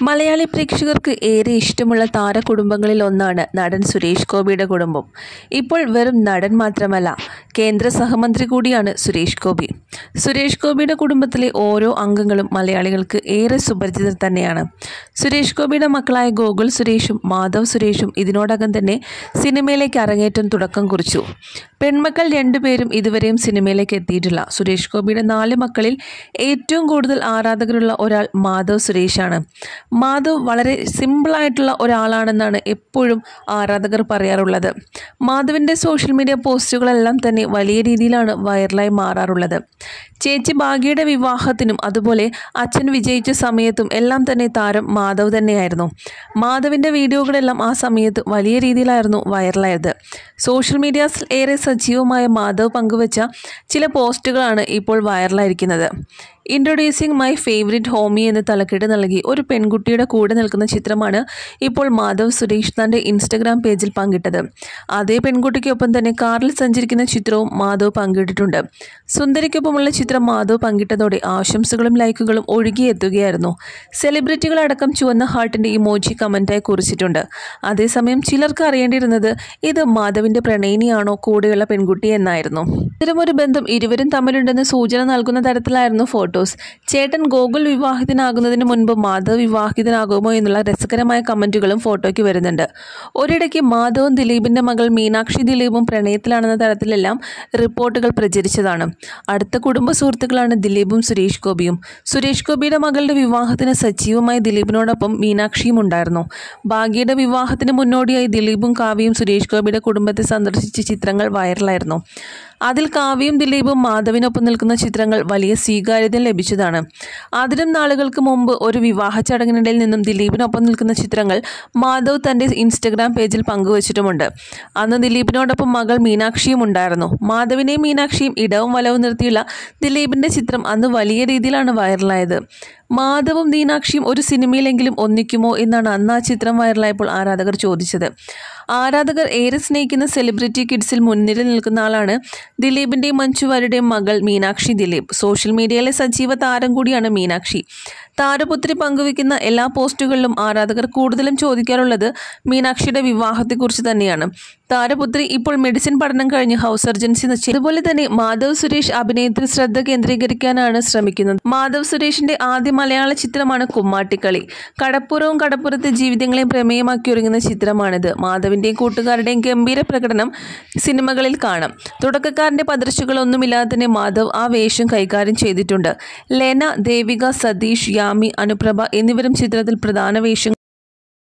മലയാളി പ്രേക്ഷകർക്ക് ഏറെ ഇഷ്ടമുള്ള താരകുടുംബങ്ങളിൽ ഒന്നാണ് നടൻ സുരേഷ് ഗോപിയുടെ കുടുംബം. ഇപ്പോൾ വെറും നടൻ മാത്രമല്ല, കേന്ദ്ര സഹമന്ത്രി കൂടിയാണ് സുരേഷ് ഗോപി. സുരേഷ് ഗോപിയുടെ കുടുംബത്തിലെ ഓരോ അംഗങ്ങളും മലയാളികൾക്ക് ഏറെ സുപരിചിതർ തന്നെയാണ്. സുരേഷ് ഗോപിയുടെ മക്കളായ ഗോകുൽ സുരേഷും മാധവ് സുരേഷും ഇതിനോടകം തന്നെ സിനിമയിലേക്ക് അരങ്ങേറ്റം തുടക്കം കുറിച്ചു. പെൺമക്കൾ രണ്ടുപേരും ഇതുവരെയും സിനിമയിലേക്ക് എത്തിയിട്ടില്ല. സുരേഷ് ഗോപിയുടെ 4 മക്കളിൽ ഏറ്റവും കൂടുതൽ ആരാധകരുള്ള ഒരാൾ മാധവ് സുരേഷാണ്. മാധവ് വളരെ സിമ്പിളായിട്ടുള്ള ഒരാളാണെന്നാണ് എപ്പോഴും ആരാധകർ പറയാറുള്ളത്. മാധവിൻ്റെ സോഷ്യൽ മീഡിയ പോസ്റ്റുകളെല്ലാം തന്നെ വലിയ രീതിയിലാണ് വൈറലായി മാറാറുള്ളത്. ചേച്ചി ഭാഗ്യയുടെ വിവാഹത്തിനും അതുപോലെ അച്ഛൻ വിജയിച്ച സമയത്തും എല്ലാം തന്നെ താരം മാധവ് തന്നെയായിരുന്നു. മാധവിൻ്റെ വീഡിയോകളെല്ലാം ആ സമയത്ത് വലിയ രീതിയിലായിരുന്നു വൈറലായത്. സോഷ്യൽ മീഡിയാസിൽ ഏറെ സജീവമായ മാധവ് പങ്കുവച്ച ചില പോസ്റ്റുകളാണ് ഇപ്പോൾ വൈറലായിരിക്കുന്നത്. ഇൻട്രൊഡ്യൂസിങ് മൈ ഫേവറിറ്റ് ഹോമി എന്ന് തലക്കെട്ട് നൽകി ഒരു പെൺകുട്ടിയുടെ കൂടെ നിൽക്കുന്ന ചിത്രമാണ് ഇപ്പോൾ മാധവ് സുരേഷ് തൻ്റെ ഇൻസ്റ്റഗ്രാം പേജിൽ പങ്കിട്ടത്. അതേ പെൺകുട്ടിക്കൊപ്പം തന്നെ കാറിൽ സഞ്ചരിക്കുന്ന ചിത്രവും മാധവ് പങ്കിട്ടിട്ടുണ്ട്. സുന്ദരിക്കൊപ്പമുള്ള ചിത്രം മാധവ് പങ്കിട്ടതോടെ ആശംസകളും ലൈക്കുകളും ഒഴുകിയെത്തുകയായിരുന്നു. സെലിബ്രിറ്റികളടക്കം ചുവന്ന ഹാർട്ടിൻ്റെ ഇമോജി കമൻറ്റായി കുറിച്ചിട്ടുണ്ട്. അതേസമയം ചിലർക്ക് അറിയേണ്ടിയിരുന്നത് ഇത് മാധവിൻ്റെ പ്രണയിനിയാണോ കൂടെയുള്ള പെൺകുട്ടി എന്നായിരുന്നു. ഇത്തരമൊരു ബന്ധം ഇരുവരും തമ്മിലുണ്ടെന്ന് സൂചന നൽകുന്ന തരത്തിലായിരുന്നു ഫോട്ടോസ്. ചേട്ടൻ ഗോകുൽ വിവാഹിതനാകുന്നതിന് മുൻപ് മാധവ് വിവാഹിതനാകുമോ എന്നുള്ള രസകരമായ കമൻറ്റുകളും ഫോട്ടോയ്ക്ക് വരുന്നുണ്ട്. ഒരിടയ്ക്ക് മാധവും ദിലീപിൻ്റെ മകൾ മീനാക്ഷി ദിലീപും പ്രണയത്തിലാണെന്ന തരത്തിലെല്ലാം റിപ്പോർട്ടുകൾ പ്രചരിച്ചതാണ്. അടുത്ത കുടുംബ സുഹൃത്തുക്കളാണ് ദിലീപും സുരേഷ് ഗോപിയും. സുരേഷ് ഗോപിയുടെ മകളുടെ വിവാഹത്തിന് സജീവമായി ദിലീപിനോടൊപ്പം മീനാക്ഷിയും ഉണ്ടായിരുന്നു. ഭാഗ്യയുടെ വിവാഹത്തിന് മുന്നോടിയായി ദിലീപും കാവ്യയും സുരേഷ് ഗോപിയുടെ കുടുംബത്തെ സന്ദർശിച്ച ചിത്രങ്ങൾ വൈറലായിരുന്നു. അതിൽ കാവ്യയും ദിലീപും മാധവിനൊപ്പം നിൽക്കുന്ന ചിത്രങ്ങൾ വലിയ സ്വീകാര്യത ലഭിച്ചതാണ്. അതിനും നാളുകൾക്ക് മുമ്പ് ഒരു വിവാഹ ചടങ്ങിനിടയിൽ നിന്നും ദിലീപിനൊപ്പം നിൽക്കുന്ന ചിത്രങ്ങൾ മാധവ് തൻ്റെ ഇൻസ്റ്റഗ്രാം പേജിൽ പങ്കുവച്ചിട്ടുമുണ്ട്. അന്ന് ദിലീപിനോടൊപ്പം മകൾ മീനാക്ഷിയും ഉണ്ടായിരുന്നു. മാധവിനെയും മീനാക്ഷിയും ഇടവും വലവും നിർത്തിയുള്ള ദിലീപിൻ്റെ ചിത്രം അന്ന് വലിയ രീതിയിലാണ് വൈറലായത്. മാധവും മീനാക്ഷിയും ഒരു സിനിമയിലെങ്കിലും ഒന്നിക്കുമോ എന്നാണ് അന്ന് ആ ചിത്രം വൈറലായപ്പോൾ ആരാധകർ ചോദിച്ചത്. ആരാധകർ ഏറെ സ്നേഹിക്കുന്ന സെലിബ്രിറ്റി കിഡ്സിൽ മുൻനിരയിൽ നിൽക്കുന്ന ആളാണ് ദിലീപിൻ്റെയും മഞ്ജു വാര്യരുടെയും മകൾ മീനാക്ഷി ദിലീപ്. സോഷ്യൽ മീഡിയയിലെ സജീവ താരം കൂടിയാണ് മീനാക്ഷി. താരപുത്രി പങ്കുവയ്ക്കുന്ന എല്ലാ പോസ്റ്റുകളിലും ആരാധകർ കൂടുതലും ചോദിക്കാറുള്ളത് മീനാക്ഷിയുടെ വിവാഹത്തെക്കുറിച്ച് തന്നെയാണ്. താരപുത്രി ഇപ്പോൾ മെഡിസിൻ പഠനം കഴിഞ്ഞ് ഹൗസ് സർജൻസി അതുപോലെ തന്നെ മാധവ് സുരേഷ് അഭിനയത്തിൽ ശ്രദ്ധ കേന്ദ്രീകരിക്കാനാണ് ശ്രമിക്കുന്നത്. മാധവ് സുരേഷിന്റെ ആദ്യ മലയാള ചിത്രമാണ് കുമ്മാട്ടിക്കളി. കടപ്പുറവും കടപ്പുറത്തെ ജീവിതങ്ങളെയും പ്രമേയമാക്കി ഒരുങ്ങുന്ന ചിത്രമാണിത്. മാധവിന്റെയും കൂട്ടുകാരുടെയും ഗംഭീര പ്രകടനം സിനിമകളിൽ കാണാം. തുടക്കക്കാരന്റെ പദർശകളൊന്നുമില്ലാതെ തന്നെ മാധവ് ആ വേഷം കൈകാര്യം ചെയ്തിട്ടുണ്ട്. ലെന, ദേവിക, സതീഷ്, യാമി, അനുപ്രഭ എന്നിവരും ചിത്രത്തിൽ പ്രധാന വേഷം